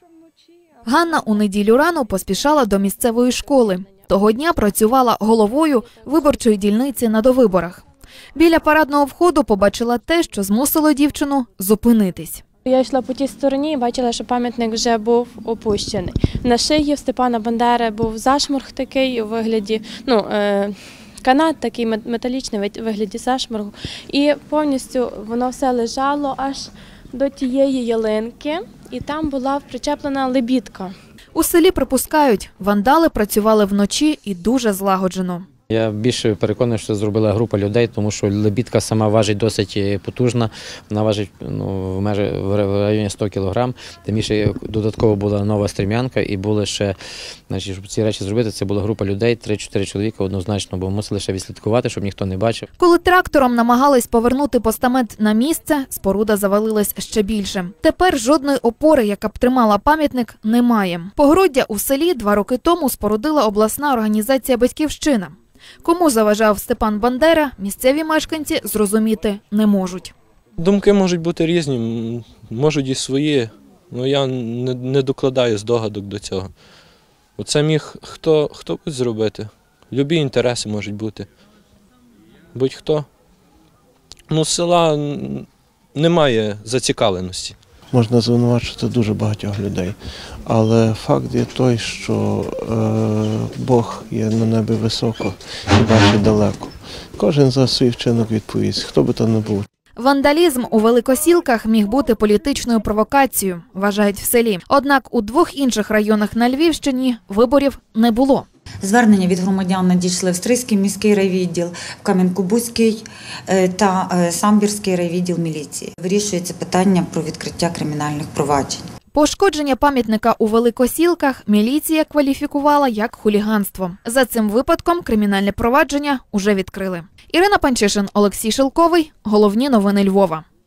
Ганна у неділю рано поспішала до місцевої школи. Того дня працювала головою виборчої дільниці на довиборах. Біля парадного входу побачила те, що змусило дівчину зупинитись. Я йшла по тій стороні і бачила, що пам'ятник вже був опущений. На шиї в Степана Бандери був зашморг такий у вигляді, канат такий металічний у вигляді зашморгу. І повністю воно все лежало аж до тієї ялинки, і там була причеплена лебідка. У селі припускають, вандали працювали вночі і дуже злагоджено. Я більше переконаний, що це зробила група людей, тому що лебідка сама важить досить потужна, вона важить в районі 100 кг. Тим більше додатково була нова стрімянка і були ще, щоб ці речі зробити, це була група людей, 3-4 чоловіка однозначно, бо мусили ще відслідкувати, щоб ніхто не бачив. Коли трактором намагались повернути постамент на місце, споруда завалилась ще більше. Тепер жодної опори, яка б тримала пам'ятник, немає. Погороддя у селі 2 роки тому спорудила обласна організація «Батьківщина». Кому заважав Степан Бандера, місцеві мешканці зрозуміти не можуть. Думки можуть бути різні, можуть і свої, але я не докладаю здогадок до цього. Оце міг хто зробити. Любі інтереси можуть бути. Будь-хто. З села немає зацікавленості. Можна звинувачувати дуже багатьох людей, але факт є той, що Бог є на небі високо і бачить далеко. Кожен за свій вчинок відповість, хто би то не був. Вандалізм у Великосілках міг бути політичною провокацією, вважають в селі. Однак у 2 інших районах на Львівщині виборів не було. Звернення від громадян надійшли в Стрийський міський райвідділ, в Кам'янку-Бузький та Самбірський райвідділ міліції. Вирішується питання про відкриття кримінальних проваджень. Пошкодження пам'ятника у Великосілках міліція кваліфікувала як хуліганство. За цим випадком кримінальне провадження уже відкрили. Ірина Панчишин, Олексій Шелковий. Головні новини Львова.